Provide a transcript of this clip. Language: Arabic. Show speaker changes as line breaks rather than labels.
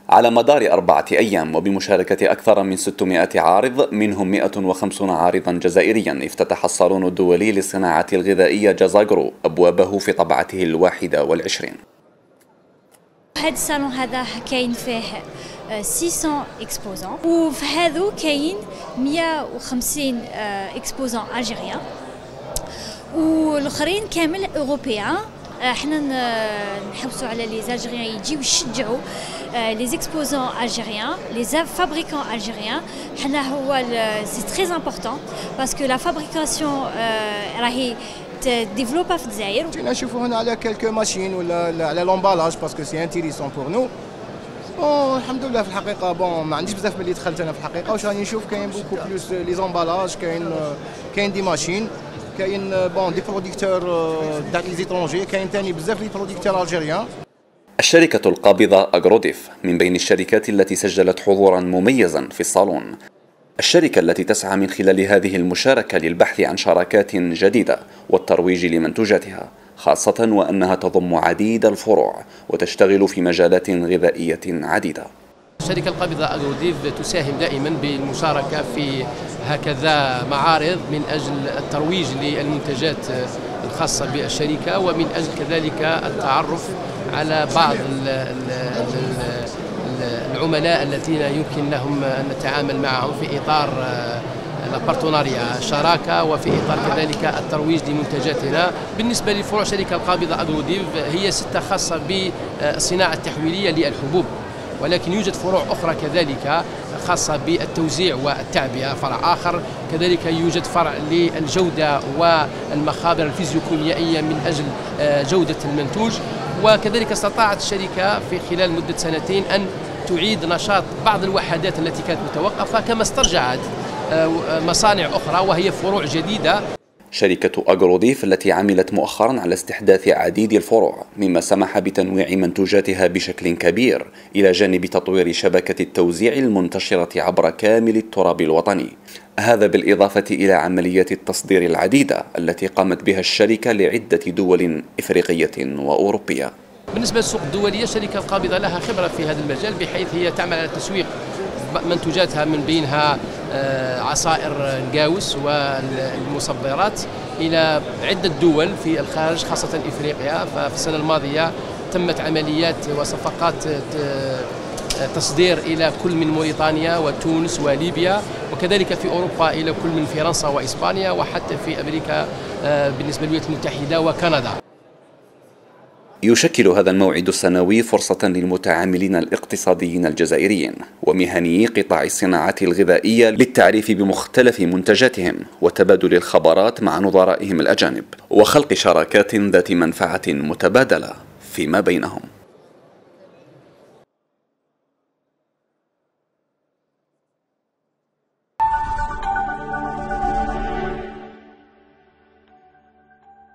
على مدار 4 أيام وبمشاركة أكثر من 600 عارض منهم 150 عارضا جزائريا، افتتح الصالون الدولي للصناعة الغذائية جازاغرو أبوابه في طبعته 21.
هذا الصالون هذا كاين فيه 600 اكسبوزون، وفي هذو كاين 150 اكسبوزون الجيريان والاخرين كامل اوروبيان. حنا نحوسوا على لي زالجيريان يجيو يشجعوا لي زيكسبوزون الجيريان، لي فابريكون الجيريان. حنا هو سي تري امبورطون باسكو لا فابريكاسيون راهي ديفلوبا في الجزائر.
جينا نشوفوا هنا على كالكو ماشين ولا على لومبالاج باسكو سي انتيريسون بور نو. الحمد لله في الحقيقه ما عنديش بزاف ملي دخلت انا في الحقيقه، واش راني نشوف كاين بوكو بلوس لي زومبالاج، كاين دي ماشين، كاين دي بروديكتور تاع لي زيترونجي، كاين ثاني بزاف لي بروديكتور الجيريان.
الشركة القابضة أغروديف من بين الشركات التي سجلت حضورا مميزا في الصالون، الشركة التي تسعى من خلال هذه المشاركة للبحث عن شراكات جديدة والترويج لمنتوجاتها، خاصة وأنها تضم عديد الفروع وتشتغل في مجالات غذائية عديدة.
الشركة القابضة أغروديف تساهم دائما بالمشاركة في هكذا معارض من أجل الترويج للمنتجات الخاصة بالشركة، ومن أجل كذلك التعرف على بعض العملاء الذين يمكن لهم أن نتعامل معهم في إطار البارتناريا الشراكة، وفي إطار كذلك الترويج لمنتجاتنا. بالنسبة لفروع شركة القابضة أغروديف هي 6 خاصة بالصناعة التحويلية للحبوب، ولكن يوجد فروع أخرى كذلك خاصة بالتوزيع والتعبئة. فرع آخر كذلك يوجد فرع للجودة والمخابر الفيزيوكيميائية من أجل جودة المنتوج. وكذلك استطاعت الشركة في خلال مدة 2 أن تعيد نشاط بعض الوحدات التي كانت متوقفة، كما استرجعت مصانع أخرى وهي فروع جديدة.
شركة أغروديف التي عملت مؤخرا على استحداث عديد الفروع، مما سمح بتنويع منتوجاتها بشكل كبير إلى جانب تطوير شبكة التوزيع المنتشرة عبر كامل التراب الوطني، هذا بالإضافة إلى عمليات التصدير العديدة التي قامت بها الشركة لعدة دول إفريقية وأوروبية.
بالنسبة للسوق الدولية، الشركة القابضة لها خبرة في هذا المجال، بحيث هي تعمل على تسويق منتوجاتها من بينها عصائر الجاوس والمصبرات إلى عدة دول في الخارج خاصة إفريقيا. ففي السنة الماضية تمت عمليات وصفقات تصدير إلى كل من موريتانيا وتونس وليبيا، وكذلك في أوروبا إلى كل من فرنسا وإسبانيا، وحتى في أمريكا بالنسبة للولايات المتحدة وكندا.
يشكل هذا الموعد السنوي فرصة للمتعاملين الاقتصاديين الجزائريين ومهنيي قطاع الصناعة الغذائية للتعريف بمختلف منتجاتهم وتبادل الخبرات مع نظرائهم الأجانب وخلق شراكات ذات منفعة متبادلة فيما بينهم.